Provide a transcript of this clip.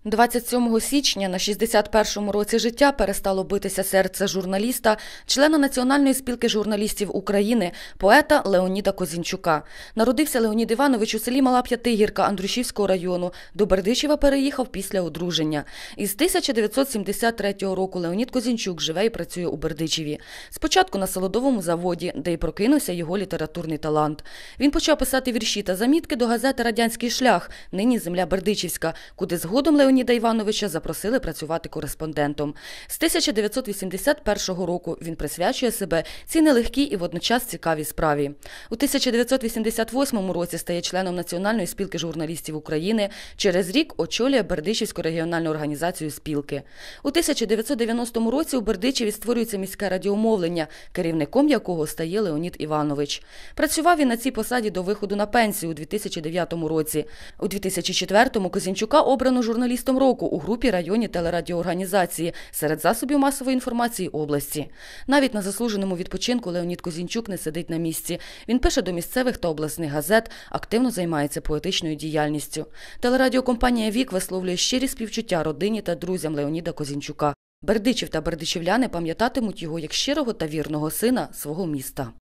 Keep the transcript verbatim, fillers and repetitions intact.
двадцять сьомого січня на шістдесят першому році життя перестало битися серце журналіста, члена Національної спілки журналістів України, поета Леоніда Козінчука. Народився Леонід Іванович у селі Мала П'ятигірка Андрушівського району. До Бердичева переїхав після одруження. Із тисяча дев'ятсот сімдесят третього року Леонід Козінчук живе і працює у Бердичеві. Спочатку на солодовому заводі, де й прокинувся його літературний талант. Він почав писати вірші та замітки до газети «Радянський шлях», нині «Земля Бердичівська», куди згодом Леоніда Івановича запросили працювати кореспондентом. З тисяча дев'ятсот вісімдесят першого року він присвячує себе цій нелегкій і водночас цікавій справі. У тисяча дев'ятсот вісімдесят восьмому році стає членом Національної спілки журналістів України. Через рік очолює Бердичівську регіональну організацію спілки. У тисяча дев'ятсот дев'яностому році у Бердичеві створюється міське радіомовлення, керівником якого стає Леонід Іванович. Працював він на цій посаді до виходу на пенсію у дві тисячі дев'ятому році. У дві тисячі четвертому Козінчука обрано журналістом року у групі районні телерадіоорганізації серед засобів масової інформації області. Навіть на заслуженому відпочинку Леонід Козінчук не сидить на місці. Він пише до місцевих та обласних газет, активно займається поетичною діяльністю. Телерадіокомпанія «Вік» висловлює щирі співчуття родині та друзям Леоніда Козінчука. Бердичів та бердичівляни пам'ятатимуть його як щирого та вірного сина свого міста.